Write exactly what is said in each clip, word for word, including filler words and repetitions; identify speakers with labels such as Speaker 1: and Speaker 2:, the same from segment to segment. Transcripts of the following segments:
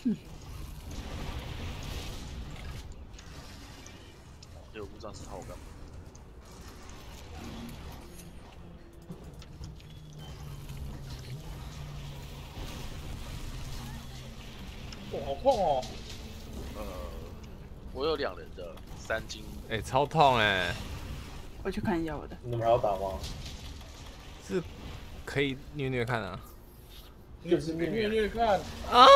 Speaker 1: 这我不知道是他我干嘛。
Speaker 2: 哦，好痛哦！
Speaker 1: 呃，我有两人的三金，
Speaker 3: 哎、欸，超痛哎、欸！
Speaker 4: 我去看一下我的。
Speaker 5: 你们还要打吗？
Speaker 3: 是可以虐虐看啊。
Speaker 5: 就是
Speaker 2: 虐虐虐看
Speaker 3: 啊！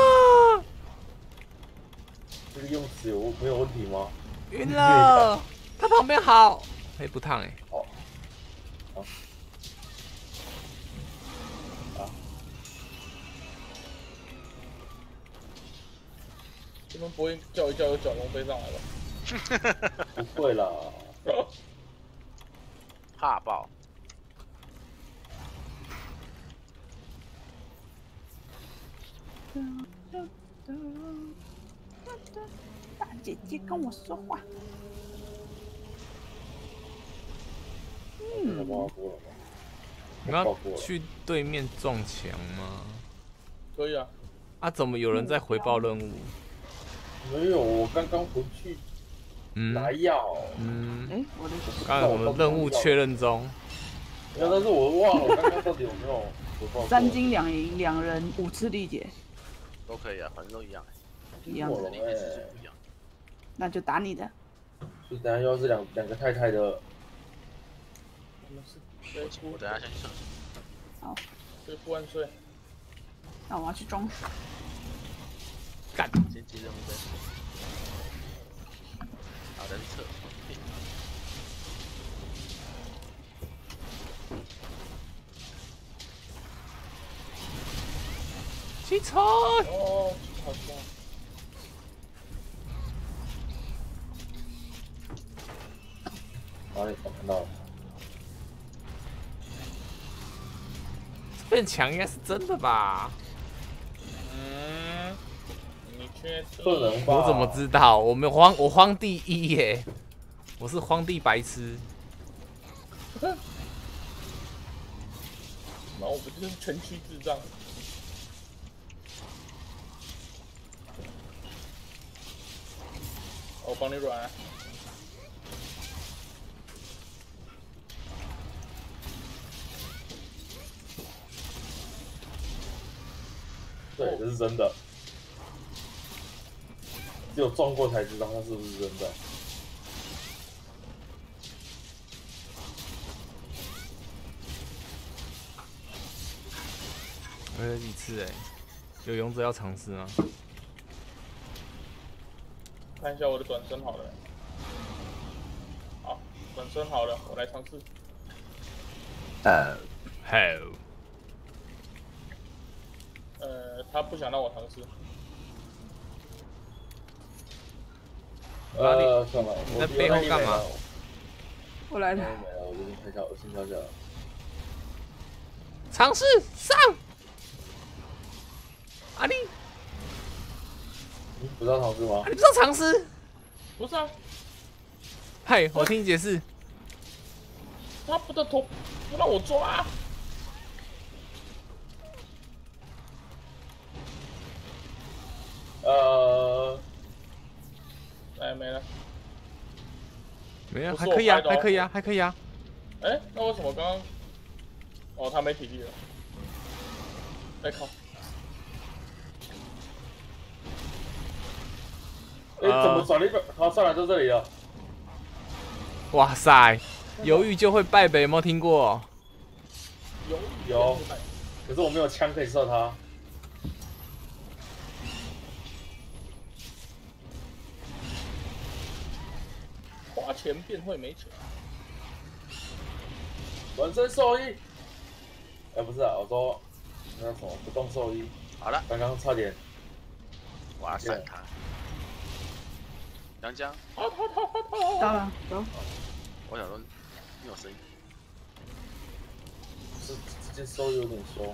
Speaker 5: 这个用词有没有问题吗？
Speaker 3: 晕了，他旁边好，哎、欸，不烫哎、欸。
Speaker 5: 好。好。啊。
Speaker 2: 你们不会叫一叫有角龙飞上来吧？
Speaker 5: 不会啦。
Speaker 1: 怕爆。
Speaker 4: 大姐姐跟我说话。
Speaker 5: 嗯。
Speaker 3: 你要去对面撞墙吗？
Speaker 2: 可以啊。
Speaker 3: 啊，怎么有人在回报任务？
Speaker 5: 没有，我刚刚回去拿药。
Speaker 3: 嗯。
Speaker 4: 哎、嗯，我的
Speaker 3: 刚才我们任务确认中。
Speaker 5: 没有，但是我忘了我刚刚到底有没有回报。
Speaker 4: 三金两银两人五次力竭。
Speaker 1: 都可以啊，反正都一样。
Speaker 4: 一样的。
Speaker 1: 能力配置是不一样。
Speaker 4: 那就打你的。
Speaker 5: 所以等下又是两两个太太的。
Speaker 2: 我们是。
Speaker 1: 我等下先去上洗。
Speaker 4: 好。
Speaker 2: 对付万岁。
Speaker 4: 那我要去装水。
Speaker 3: 干。
Speaker 1: 先接任务再说。好的，撤。
Speaker 3: 起床！
Speaker 2: 哦，好像。
Speaker 5: 哪里？我看到了。
Speaker 3: 这片墙应该是真的吧？
Speaker 2: 嗯，你确定？
Speaker 5: 不能吧？
Speaker 3: 我怎么知道？我没有荒，我荒第一耶！我是荒地白痴。
Speaker 2: 那我不就是全区智障？我帮你软、啊。
Speaker 5: 对，这是真的。只有撞过才知道它是不是真的。
Speaker 3: 我有几次哎，有勇者要尝试吗？
Speaker 2: 看一下我的转身好了。好，转身好了，我来尝试。
Speaker 3: 呃，好。
Speaker 2: 呃，他不想让我尝试。
Speaker 5: 呃，算了，
Speaker 3: 你在背后干嘛？
Speaker 4: 我来了。
Speaker 5: 没了，我已经跳下，我先跳下了。
Speaker 3: 尝试上。阿力。
Speaker 5: 你不知道尝试吗？
Speaker 3: 你不知道尝试？
Speaker 2: 不是啊。
Speaker 3: 嗨，我听你解释。
Speaker 2: 他不的头不让我抓。
Speaker 5: 呃，
Speaker 2: 哎，没了。
Speaker 3: 没有，还可以啊，还可以啊，还可以啊。
Speaker 2: 哎、欸，那为什么刚刚？哦，他没体力了。哎、欸、靠！
Speaker 5: 哎、欸，怎么转了一个？好，算了，就这里了。
Speaker 3: 哇塞，犹豫就会败北，有没有听过？
Speaker 2: 有
Speaker 5: 有，可是我没有枪可以射他。
Speaker 2: 花钱变会没钱。
Speaker 5: 转身兽医。哎、欸，不是啊，我说那叫什么不动兽医。
Speaker 1: 好了，
Speaker 5: 刚刚差点。
Speaker 1: 我要闪他。杨江。
Speaker 2: 好好好好好。
Speaker 4: 到了，走。
Speaker 1: 我想说，你有声音。
Speaker 5: 这这件收有点收。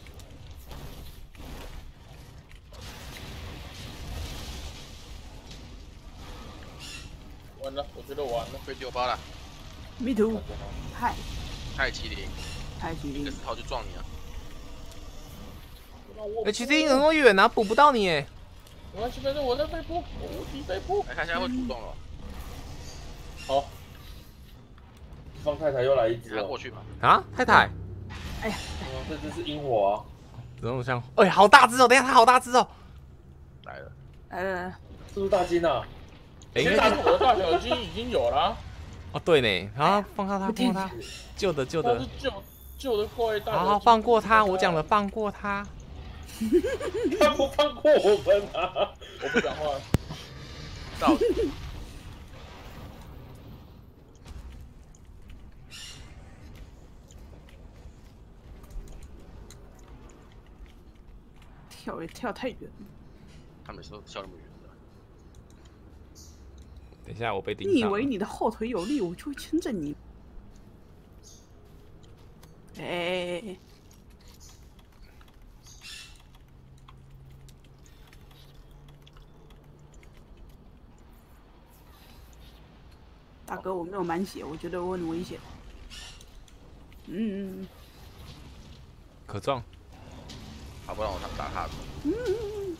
Speaker 2: 完了，我觉得我完了，
Speaker 1: 被丢包了。
Speaker 4: Me too。嗨。
Speaker 1: 太麒麟。
Speaker 4: 太麒麟。
Speaker 1: 一个石头就撞你了。
Speaker 3: 哎，其实你很远啊，补不到你哎。
Speaker 2: 没关系，反正我在飞扑，我无敌飞扑。
Speaker 1: 哎，他现在会主动了，
Speaker 2: 好，
Speaker 5: 方太太又来一只了
Speaker 1: 你看过。去吧。
Speaker 3: 啊，太太，
Speaker 4: 哎呀，
Speaker 5: 嗯，这只是萤火啊。
Speaker 3: 怎么像？哎、好大只哦！等一下，它好大只哦！
Speaker 1: 来了，
Speaker 4: 来来来，
Speaker 5: 是不是大金啊？
Speaker 3: 哎、应
Speaker 2: 现
Speaker 3: 该是
Speaker 2: 在我的大小金已经有了啊，
Speaker 3: 哦，对呢，好，放开它，放开它，旧的旧的
Speaker 2: 那是，旧旧的怪大小金。
Speaker 3: 好好放过它，我讲了，放过它。
Speaker 5: 他不放过我们啊！
Speaker 2: 我不讲话。
Speaker 1: 到底
Speaker 4: 跳也跳太远了。
Speaker 1: 他每次都笑那么远的。
Speaker 3: 等一下，我被盯上了。
Speaker 4: 你以为你的后腿有力，我就会牵着你？哎哎哎！大哥，我没有满血，我觉得我很危险。嗯嗯
Speaker 3: 可撞，
Speaker 1: 好，不然我他打他。
Speaker 4: 嗯嗯，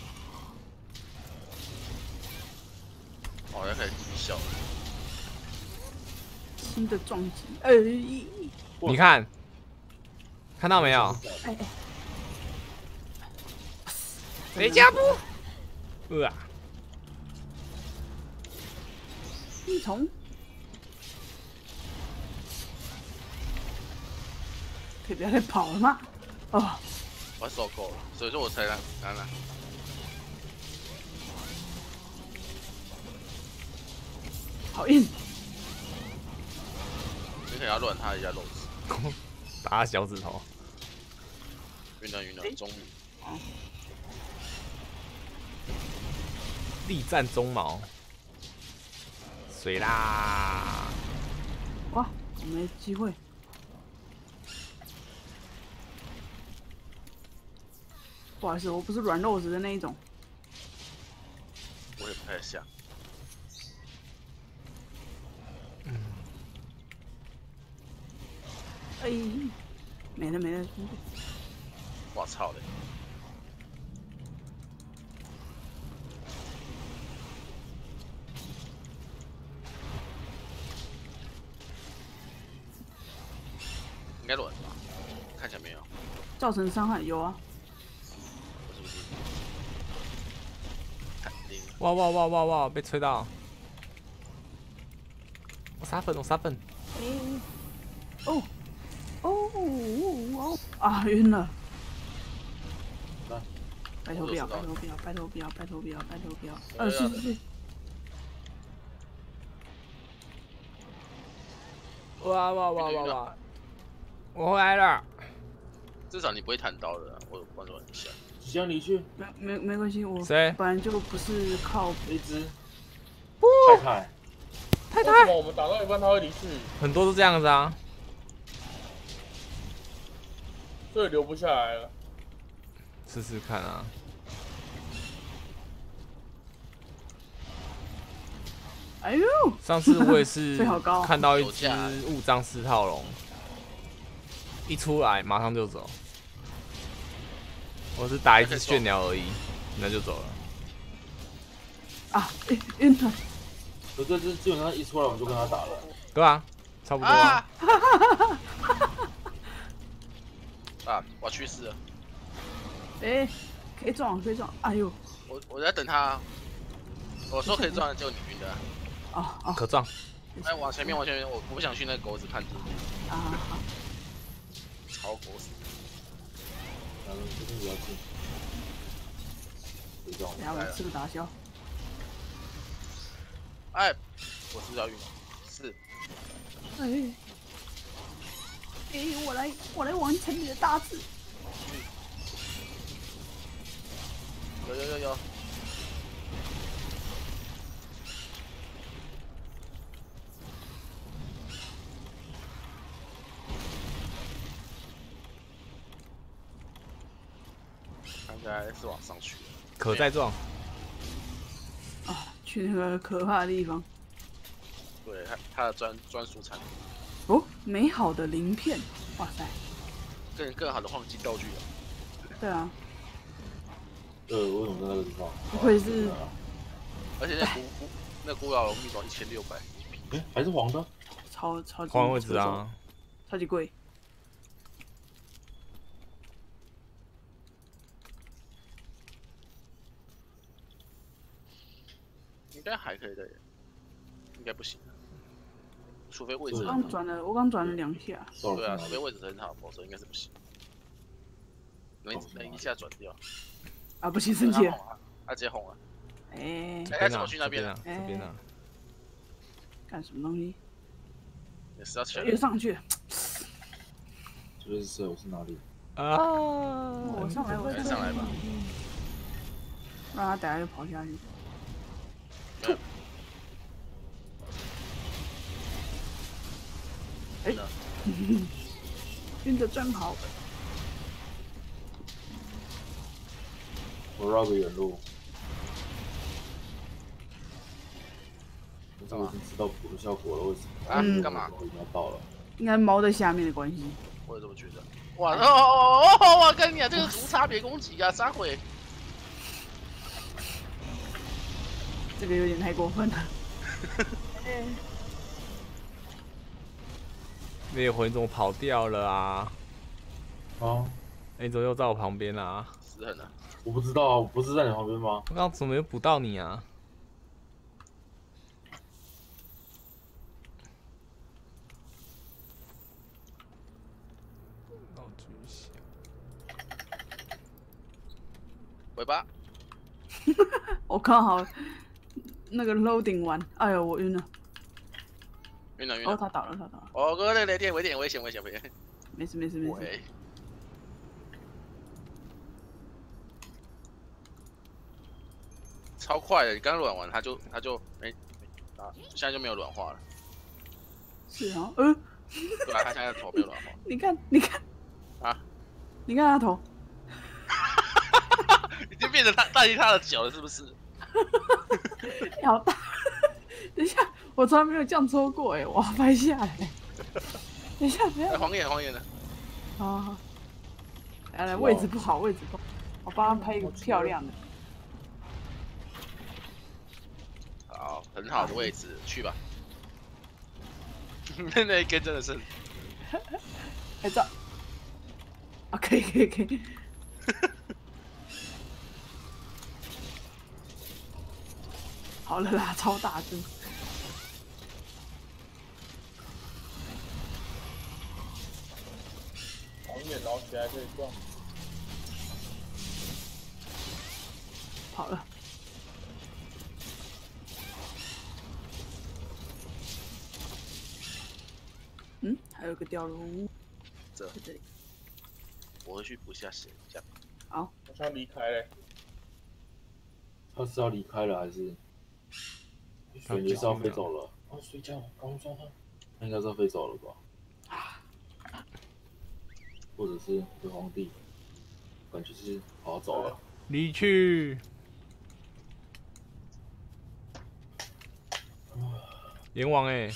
Speaker 1: 哦，要开始讥笑了。
Speaker 4: 新的撞击，哎、
Speaker 3: 你看，看到没有？
Speaker 4: 哎哎，
Speaker 3: 谁家不？呃啊，
Speaker 4: 一虫，可以不要再跑了吗？哦，
Speaker 1: 我受够了，所以说我才来来来。
Speaker 4: 好硬，
Speaker 1: 你可能要乱他一下肉质。
Speaker 3: 打他小指头。
Speaker 1: 晕了晕了，终于。
Speaker 3: 力战中矛，水啦！
Speaker 4: 哇，我没机会。不好意思，我不是软肉子的那一种。
Speaker 1: 我也不太像。
Speaker 4: 哎，没了没了，
Speaker 1: 我操嘞！应该乱吧？看起来没有。
Speaker 4: 造成伤害有啊。
Speaker 1: 我是不是？肯定。
Speaker 3: 哇哇哇哇哇！被吹到！我撒粉，我撒粉！
Speaker 4: 哎，哦，哦哦啊，晕了！拜托不要，拜托不要，拜托不要，拜托不要，拜托不要！呃，是是是。
Speaker 3: 哇哇哇哇哇！我回来了。
Speaker 1: 至少你不会弹刀的，我关注一下。
Speaker 5: 即将离去，
Speaker 4: 没没没关系，我
Speaker 3: 谁
Speaker 4: 本来就不是靠
Speaker 5: 一只太太，
Speaker 3: 太
Speaker 2: 为什么我们打到一半他会离去？
Speaker 3: 很多都这样子啊。
Speaker 2: 所以留不下来了。
Speaker 3: 试试看啊。
Speaker 4: 哎呦，
Speaker 3: 上次我也是
Speaker 4: 飞好高
Speaker 3: 看到一只雾障四套龙，一出来马上就走。我是打一只炫鸟而已，那就走了。
Speaker 4: 啊，晕晕了！
Speaker 5: 可这只基本上一出来我们就跟他打了。
Speaker 3: 对啊，差不多啊。
Speaker 1: 啊！我去世了。
Speaker 4: 哎，可以撞，可以撞！哎呦，
Speaker 1: 我我在等他。我说可以撞，结果你晕的。
Speaker 4: 啊啊
Speaker 3: 可撞。
Speaker 1: 哎，往前面，往前面，我我不想去那个狗子看住。
Speaker 4: 啊！好，
Speaker 1: 超狗屎。
Speaker 5: 嗯，这边比较近。别撞
Speaker 4: 等下我吃个打消。
Speaker 1: 哎，我是不是要晕？是。
Speaker 4: 哎，哎，我来，我来完成你的大志。
Speaker 1: 有有有有。看起来是往上去。
Speaker 3: 可再撞。
Speaker 4: 啊，去那个可怕的地方。
Speaker 1: 对，他他的专专属产品。
Speaker 4: 哦，美好的鳞片，哇塞！
Speaker 1: 更更好的黄金道具了。
Speaker 4: 对啊，
Speaker 5: 对，为什么在那个地方？
Speaker 4: 不愧是
Speaker 1: 而且那古古那古老龙密装一千六百，
Speaker 5: 哎，还是黄的？
Speaker 4: 超超级
Speaker 3: 换位置啊！
Speaker 4: 超级贵。
Speaker 1: 应该还可以的，应该不行，除非位置
Speaker 4: 我
Speaker 1: 很好。
Speaker 4: 刚转了，我刚转了两下。
Speaker 1: 对啊，除非位置很好，否则应该是不行。能能一下转掉。
Speaker 4: 啊，不行，生气了。
Speaker 1: 他直接红了。
Speaker 4: 哎，
Speaker 1: 哎，怎么去那边
Speaker 3: 啊？这边啊？
Speaker 4: 干什么东西？
Speaker 1: 也是要去。
Speaker 4: 又上去。
Speaker 5: 这边是谁？我是哪里？
Speaker 3: 啊！
Speaker 4: 我上来，我
Speaker 1: 上来吧。
Speaker 4: 让他等下就跑下去。哎，晕的真好。
Speaker 5: 我绕个远路。我已经知道补的效果了，为什么？
Speaker 1: 啊，干嘛？
Speaker 5: 我已经要到了。
Speaker 4: 应该猫在下面的关系。
Speaker 1: 我也这么觉得。哇哦哦哦！我跟你讲，这个无差别攻击啊，杀回。
Speaker 4: 这个有点太过分了。
Speaker 3: 烈火你怎么跑掉了啊？
Speaker 5: 啊？
Speaker 3: 哎，你怎么又在我旁边啊？
Speaker 1: 死狠了！
Speaker 5: 我不知道，我不是在你旁边吗？
Speaker 3: 我刚刚怎么又捕到你啊？
Speaker 1: 尾巴。
Speaker 4: 我刚好那个 loading 完，哎呦，我晕了。
Speaker 1: 晕了晕了。
Speaker 4: 哦，他倒了，他倒了。
Speaker 1: 哦，哥，那雷电，危险，危险，危险，危险。
Speaker 4: 没事没事没事。
Speaker 1: 超快的，你刚软完，他就他就哎啊，现在就没有软化了。
Speaker 4: 是啊，呃。
Speaker 1: 对啊，他现在头没有软化。
Speaker 4: 你看，你看。
Speaker 1: 啊。
Speaker 4: 你看他头。
Speaker 1: 已经变成他代替他的脚了，是不是？
Speaker 4: 你好大！等一下，我从来没有这样抽过哎，我要拍下来。等一下，等一下。
Speaker 1: 黄眼黄眼的。
Speaker 4: 好好。来来，位置不好，位置不好，我帮他拍一个漂亮的。
Speaker 1: 好，很好的位置，去吧。那一根真的是。
Speaker 4: 拍照。啊，可以可以可以。好了啦，超大只。
Speaker 2: 好远，然后起来可以撞。
Speaker 4: 跑了。嗯，还有个吊龙。
Speaker 1: 这
Speaker 4: 在这里。
Speaker 1: 我会去补下血，这样。
Speaker 4: 好。
Speaker 2: 我想离开嘞。
Speaker 5: 他是要离开了还是？感觉是要飞走了。哦，睡觉，刚刚抓他。他应该是要飞走了吧？或者是回皇帝，感觉是好好走了。
Speaker 3: 离去。阎王哎、欸，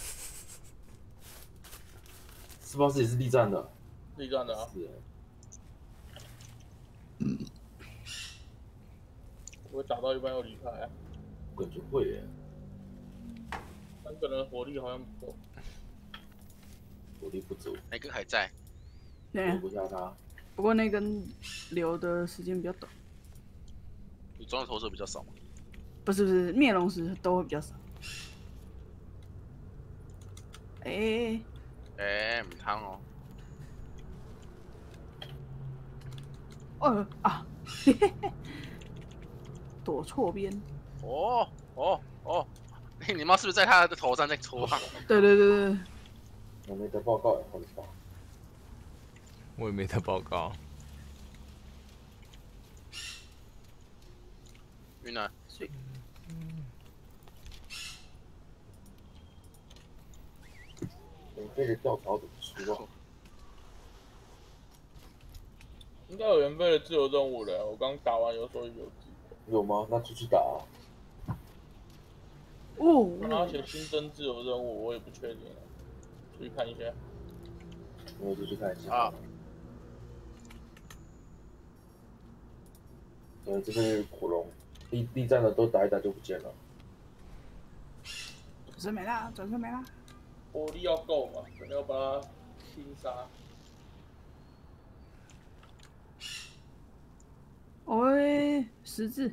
Speaker 5: 四八四也是力战的。
Speaker 2: 力战的啊。
Speaker 5: 是。
Speaker 2: 嗯。我打到一半又离开、啊。
Speaker 5: 感觉会耶。
Speaker 2: 三个人火力好像不够。
Speaker 5: 火力不足。
Speaker 1: 那根还在。
Speaker 4: 对。
Speaker 5: 不下他。
Speaker 4: 不过那根留的时间比较短。
Speaker 1: 你装的投射比较少吗？
Speaker 4: 不是不是，灭龙石都会比较少。哎
Speaker 1: 哎，唔汤哦。
Speaker 4: 哦啊，嘿嘿嘿，躲错边。
Speaker 1: 哦哦哦，你妈是不是在他的头上在戳啊？
Speaker 4: 对对对对。
Speaker 5: 我没得报告，我的报。
Speaker 3: 我也没得报告。
Speaker 1: 晕了。
Speaker 4: 睡。
Speaker 5: 免费的吊桥怎么出啊？
Speaker 2: 应该有免费的自由任务了，我刚打完有说有。
Speaker 5: 有吗？那就去打啊。
Speaker 4: 哦。
Speaker 2: 然后写新增自由任务，我也不确定，去看一下。
Speaker 5: 我就去看一下。
Speaker 1: 啊。
Speaker 5: 对，这边有恐龙，地地站的都打一打就不见了。
Speaker 4: 转身没啦，转身没啦。
Speaker 2: 火力要够嘛，可能要把它清杀。
Speaker 4: 喂，十字。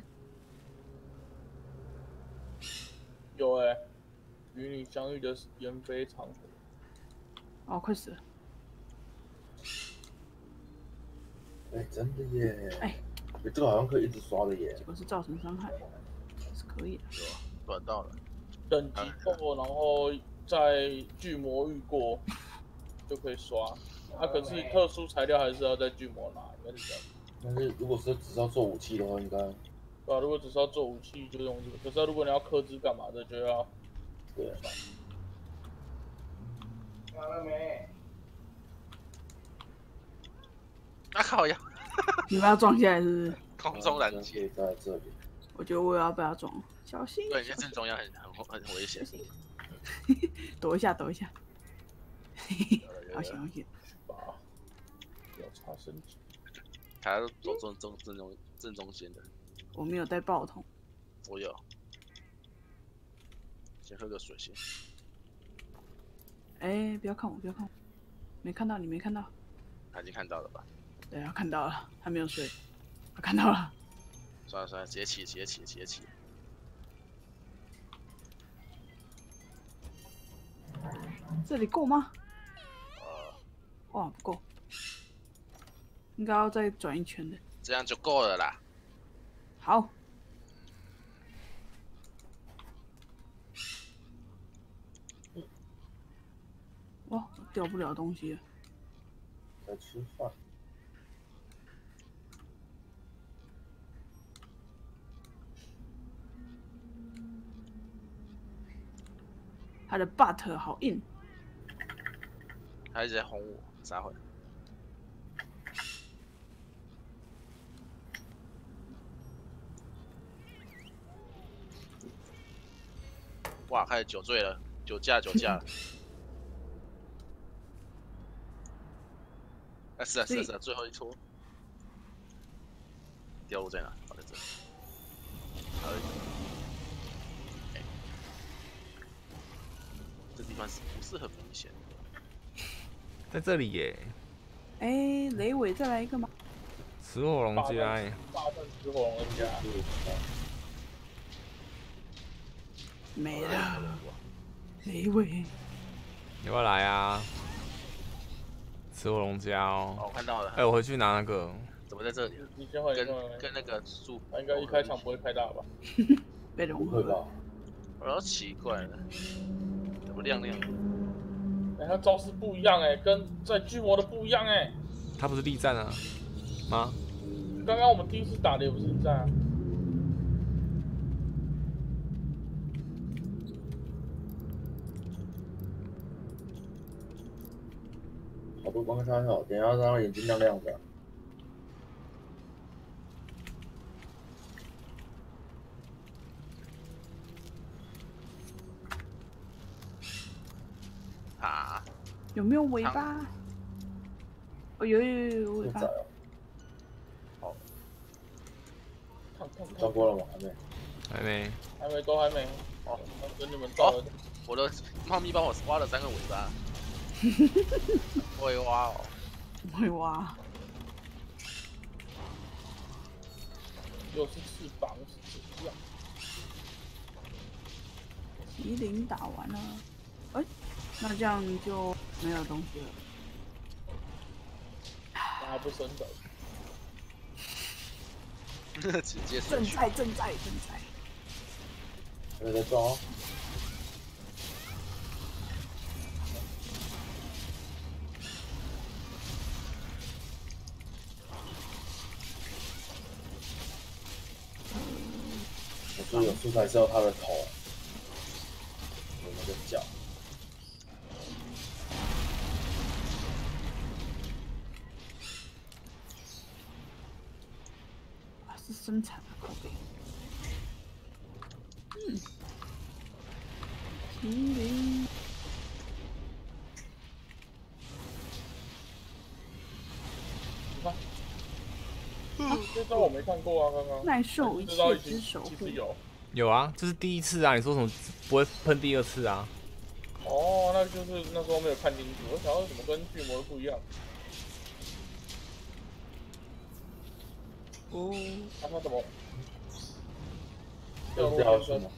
Speaker 2: 有哎、欸，与你相遇的烟飞长河。
Speaker 4: 哦，快死了！
Speaker 5: 哎、欸，真的耶！
Speaker 4: 哎、
Speaker 5: 欸，这个好像可以一直刷的耶。
Speaker 4: 结果是造成伤害，是可以的。
Speaker 1: 有啊，短到了。
Speaker 2: 等级够，然后在巨魔遇过就可以刷。啊，可是特殊材料还是要在巨魔拿，应该是这样。
Speaker 5: 但是如果是只是要做武器的话，应该
Speaker 2: 对啊，如果只是要做武器就用这个，可是如果你要克制干嘛的，就要
Speaker 5: 对。
Speaker 2: 拿了没？
Speaker 1: 啊靠呀！
Speaker 4: 你们要撞下来是不是？
Speaker 1: 空中拦截
Speaker 5: 在这里。
Speaker 4: 我觉得我也要被他撞，小心！
Speaker 1: 对，在正中央很很很危险。
Speaker 4: 躲一下，躲一下。好险，好险！
Speaker 2: 吧，要插身体。
Speaker 1: 他走正中正中正中间的。
Speaker 4: 我没有带爆筒。
Speaker 1: 我有。先喝个水先。
Speaker 4: 哎、欸，不要看我，不要看我，没看到你，没看到。
Speaker 1: 他已经看到了吧？
Speaker 4: 对啊，看到了，他没有睡，他看到了。
Speaker 1: 算了算了，直接起，直接起，直接起。
Speaker 4: 这里够吗？
Speaker 1: 呃，
Speaker 4: 哇，不够，应该要再转一圈的。
Speaker 1: 这样就够了啦。
Speaker 4: 好。哇，掉不了东西了。
Speaker 5: 在吃饭。
Speaker 4: 他的 butt 好硬。
Speaker 1: 他一直在轰我，撒回。哇，开始酒醉了，酒驾酒驾了。啊是啊是啊是啊，最后一撮。掉落在哪？好在这。还有一个。欸、这地方是不是很明显？
Speaker 3: 在这里耶。
Speaker 4: 哎、欸，雷尾再来一个吗？
Speaker 3: 雌火龙家耶。
Speaker 2: 大战雌火龙家。
Speaker 4: 没了。雷尾。
Speaker 3: 要不要来啊？雌火龙家哦。
Speaker 1: 哦，我看到了。
Speaker 3: 哎、欸，我回去拿那个。
Speaker 1: 怎么在这里？
Speaker 2: 你先换，
Speaker 1: 跟跟那个树。
Speaker 2: 他应该一开场不会开大吧？
Speaker 4: 被融合
Speaker 5: 吧。
Speaker 1: 我要奇怪了，怎么亮亮的？
Speaker 2: 哎、欸，他招式不一样哎、欸，跟在巨魔的不一样哎、欸。
Speaker 3: 他不是力战啊？吗？
Speaker 2: 刚刚我们第一次打的也不是力战啊。
Speaker 5: 好多光叉好，等一下让他眼睛亮亮的。
Speaker 1: 啊？
Speaker 4: 有没有尾巴？哦，有有有有尾巴。
Speaker 5: 好。照过了吗？还没。
Speaker 3: 还没。
Speaker 2: 还没，都还没。
Speaker 1: 哦，
Speaker 2: 等你们到了。
Speaker 1: 哦，我的猫咪帮我挖了三个尾巴。会挖哦。
Speaker 4: 会挖。
Speaker 2: 又是翅膀，是这样。
Speaker 4: 麒麟打完了，哎、欸，那这样就没有东西了。
Speaker 2: 那还不升等。
Speaker 1: 直接
Speaker 4: 正在正在正在。
Speaker 5: 还在撞哦。就有素材是要他的头，有那个脚。
Speaker 4: 啊，是生产的口碑。嗯，麒麟。
Speaker 2: 你看。 这招我没看过啊，刚刚。
Speaker 4: 耐受一
Speaker 2: 这招
Speaker 4: 切之守护
Speaker 2: 其实。有。
Speaker 3: 有啊，这是第一次啊，你说什么不会喷第二次啊？
Speaker 2: 哦，那就是那时候没有看进去，我想要怎么跟巨魔不一样。
Speaker 4: 哦，
Speaker 2: 啊，他怎么？
Speaker 5: 掉落天生。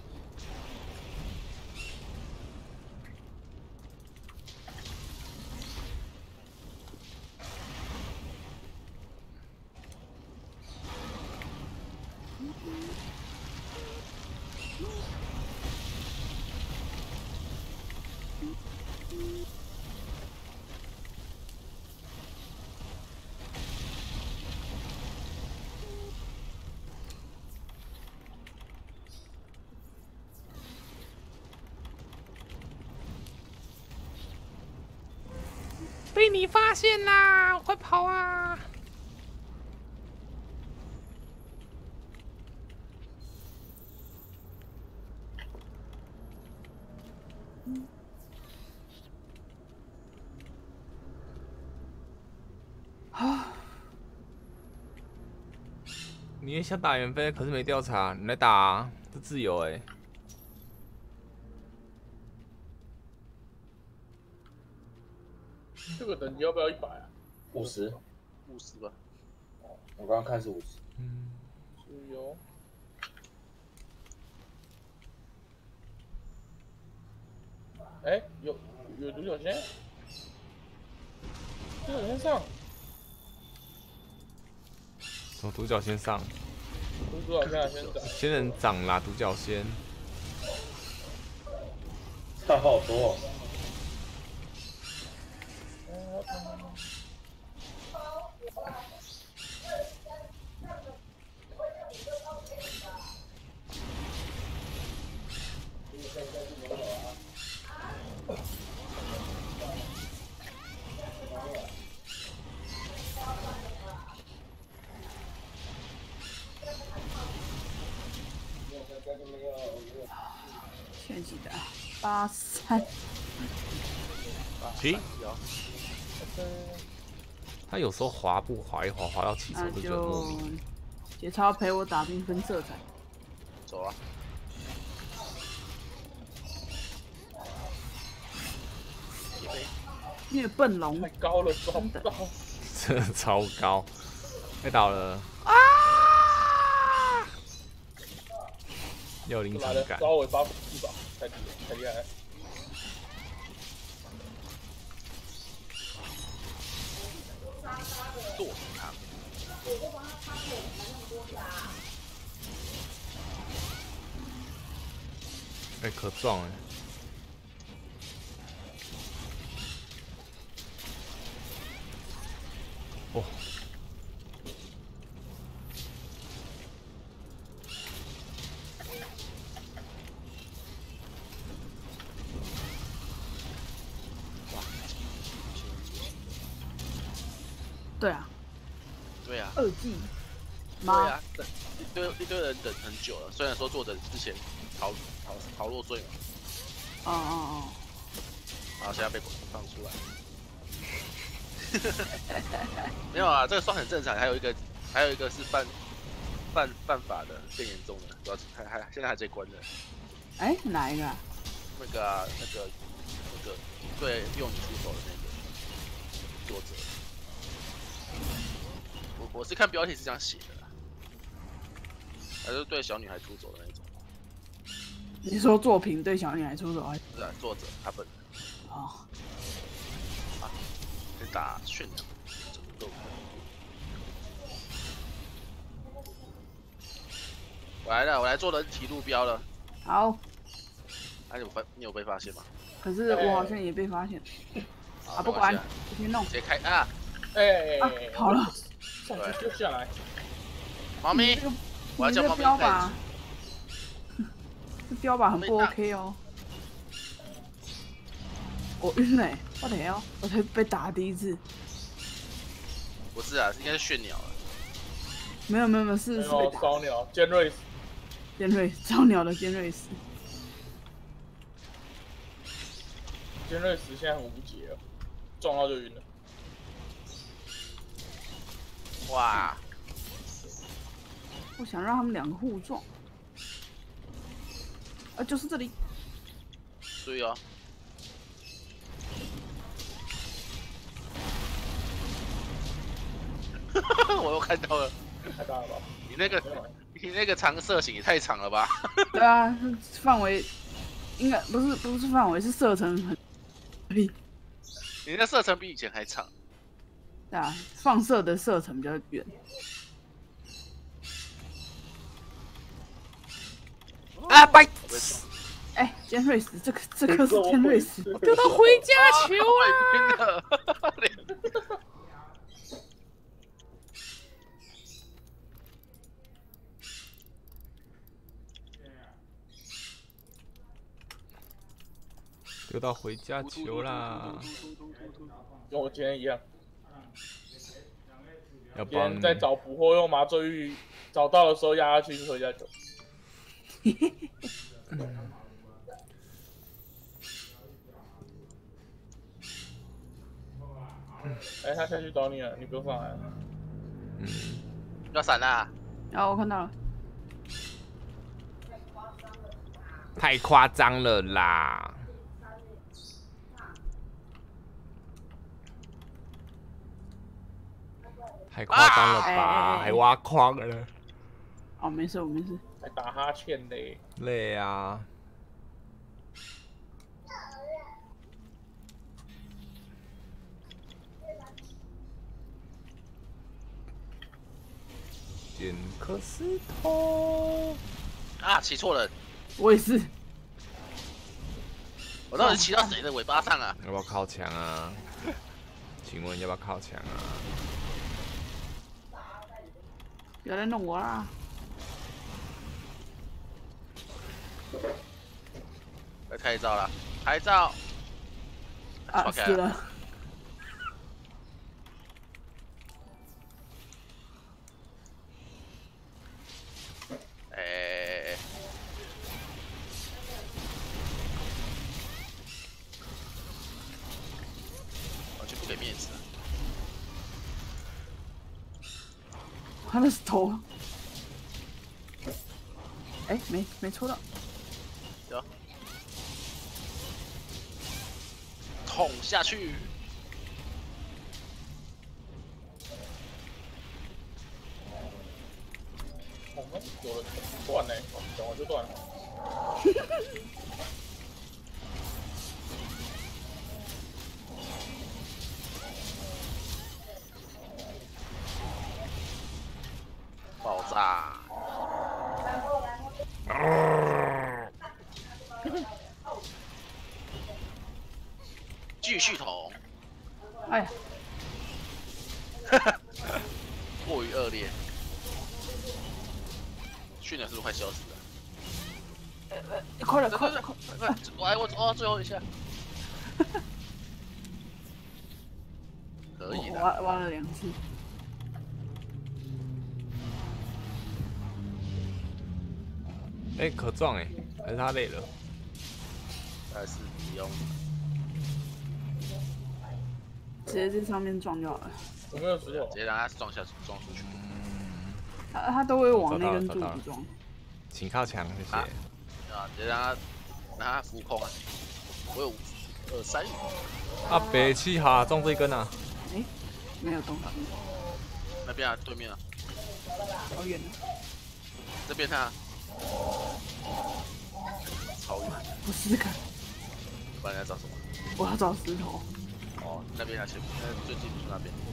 Speaker 3: 被你发现啦！快跑啊！
Speaker 4: 啊，
Speaker 3: 你也想打袁飞，可是没调查，你来打啊，这自由哎、欸。
Speaker 2: 这个等级要不要一百啊？
Speaker 5: 五十，
Speaker 1: 五十吧。
Speaker 5: 我刚刚看是五十。
Speaker 3: 嗯，
Speaker 2: 是有。哎、欸，有有独角仙，独角仙上，
Speaker 3: 从独角仙上，
Speaker 2: 不是独角仙啊，仙长。
Speaker 3: 仙人掌啦，独角仙。
Speaker 5: 差好多、哦。
Speaker 4: 现在几的？八三。
Speaker 3: 咦？他有时候滑步滑一滑，滑到起手
Speaker 4: 那
Speaker 3: 就觉得莫
Speaker 4: 就
Speaker 3: 名。
Speaker 4: 节操陪我打缤纷色彩。
Speaker 1: 走啊！
Speaker 4: 因为笨龙
Speaker 2: 太高了，抓不到。
Speaker 3: 真的超高，被倒了啊！有临场感。
Speaker 2: 抓尾巴一把，太厉害，太厉害了。
Speaker 1: 剁他！
Speaker 3: 哎、欸，可撞哎、欸！哦，
Speaker 4: 对啊，
Speaker 1: 对啊，
Speaker 4: 二季
Speaker 1: 对
Speaker 4: 妈，
Speaker 1: 啊，等一堆一堆人等很久了。虽然说作者之前逃逃逃落罪嘛，
Speaker 4: 哦哦哦，
Speaker 1: 然后现在被放出来。没有啊，这个算很正常。还有一个，还有一个是犯犯犯法的，更严重的，主要是还还现在还在关的。
Speaker 4: 哎，哪一个啊？
Speaker 1: 那个啊，那个那个对用你出手的那个作者，我我是看标题是这样写的啦，还是对小女孩出手的那种。
Speaker 4: 你说作品对小女孩出手还是？
Speaker 1: 是啊，作者他本人。
Speaker 4: 哦。
Speaker 1: 可以打炫耀，怎么都可以。我来了，我来做人体路标了。
Speaker 4: 好。
Speaker 1: 哎、啊，你有发，你有被发现吗？
Speaker 4: 可是我好像也被发现。啊，不管，我先弄。
Speaker 1: 直接开啊！
Speaker 2: 哎、
Speaker 4: 啊，好了。
Speaker 2: 上去就下来。
Speaker 1: 猫咪，我要叫猫咪
Speaker 4: 标靶。这标靶很不 OK 哦。我晕了、欸，我的天，我才被打第一次。
Speaker 1: 不是啊，应该是炫鸟了。
Speaker 4: 没有没有没有，是是被打。
Speaker 2: 烧鸟，尖锐死。
Speaker 4: 尖锐，烧鸟的尖锐死。
Speaker 2: 尖锐死现在很无解了，撞到就晕了。
Speaker 1: 哇！
Speaker 4: 我想让他们两个互撞。啊，就是这里。
Speaker 1: 注意哦。我又看到了，
Speaker 2: 太大了吧？
Speaker 1: 你那个你那个长射型也太长了吧？
Speaker 4: 对啊，范围应该不是不是范围，是射程很。
Speaker 1: 你那射程比以前还长。
Speaker 4: 对啊，放射的射程比较远。
Speaker 3: 啊，白！
Speaker 4: 哎，尖锐石，这个这个是尖锐石，
Speaker 3: 丢到回家球
Speaker 1: 了。
Speaker 3: 丢到回家球啦！
Speaker 2: 跟我今天一样，
Speaker 3: 要
Speaker 2: 今天
Speaker 3: 帮
Speaker 2: 在找捕获用麻醉玉，找到的时候压下去回家球。哎、欸，他下去找你了，你不用上来了。
Speaker 3: 嗯，
Speaker 1: 要闪啦！
Speaker 4: 然后我看到了，
Speaker 3: 太夸张了啦！太夸张了吧？
Speaker 4: 啊、
Speaker 3: 还挖矿了？
Speaker 4: 哦，没事，我没事。
Speaker 2: 还打哈欠嘞。
Speaker 3: 累啊！捡颗石头。
Speaker 1: 啊，骑错人！
Speaker 4: 我也是。
Speaker 1: 我到底骑到谁的尾巴上啊？
Speaker 3: 要不要靠墙啊？请问要不要靠墙啊？
Speaker 4: 有人弄我啦！
Speaker 1: 来拍照了，拍照！
Speaker 4: 啊，死了！
Speaker 1: 哎、欸，完全不给面子啊！
Speaker 4: 他那是头。哎、欸，没没抽到。
Speaker 1: 有。捅下去。
Speaker 2: 哦，有了，断嘞，讲完就断了。
Speaker 1: 爆炸！继续捅！
Speaker 4: 哎呀，
Speaker 1: 过于恶劣，训练是不是快消失了？
Speaker 4: 呃呃，快了，快了，快！
Speaker 1: 快！我来，我哦，最后一下。可以的。
Speaker 4: 挖挖了两次。
Speaker 3: 哎、欸，可撞哎、欸，还是他累了？
Speaker 1: 还是不用。
Speaker 4: 直接在上面撞就好了。
Speaker 2: 有没有石头？
Speaker 1: 直接让他撞下去，撞出去。
Speaker 4: 他他都会往那根柱子撞。
Speaker 3: 请靠墙，谢谢。
Speaker 1: 啊，啊直接让他让他浮空啊！我有二三。
Speaker 3: 啊，北七哈中这一根啊！
Speaker 4: 哎、欸，没有东西。
Speaker 1: 那边啊，对面啊。
Speaker 4: 好远啊！
Speaker 1: 这边啊。超远。
Speaker 4: 我试试看。
Speaker 1: 不然要找什么？
Speaker 4: 我要找石头。
Speaker 1: 哦，那边啊，前那最近就是那边。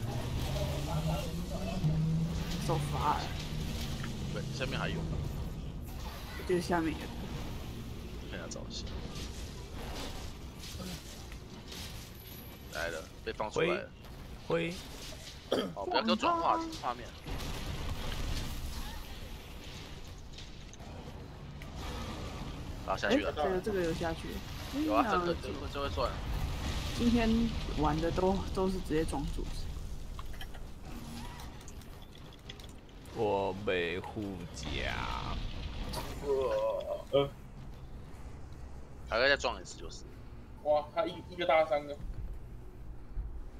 Speaker 4: 手法尔。
Speaker 1: 对，下面还有。
Speaker 4: 就是下面有。
Speaker 1: 看下找一下。来了，被放出来了。
Speaker 3: 灰。
Speaker 1: 哦，不要给我转画画面。好，下去了。
Speaker 4: 这个这个有下去。
Speaker 1: 有啊，这个这个这会算。
Speaker 4: 今天玩的都都是直接撞柱子。
Speaker 3: 我被护甲。
Speaker 2: 呃，
Speaker 1: 还可以再撞一次就是。
Speaker 2: 哇，他一一个大三个。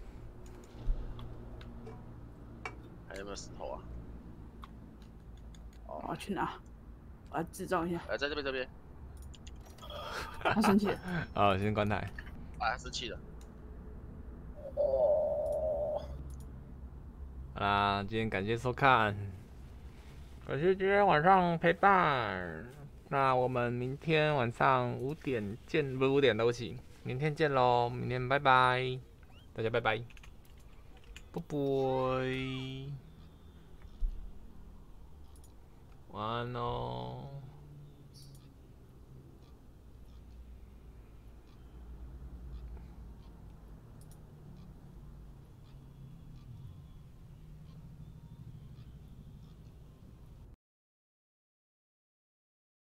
Speaker 1: 还有没有石头啊？
Speaker 4: 我要去哪？我要制造一下。
Speaker 1: 呃，在这边这边。
Speaker 4: 他生气了。
Speaker 3: 哦，先关台。
Speaker 1: 啊，生气了。
Speaker 2: 哦。
Speaker 3: 好啦，今天感谢收看，感谢今天晚上陪伴。那我们明天晚上五点见，不是五点，对不起，明天见喽，明天拜拜，大家拜拜，拜拜，晚安哦。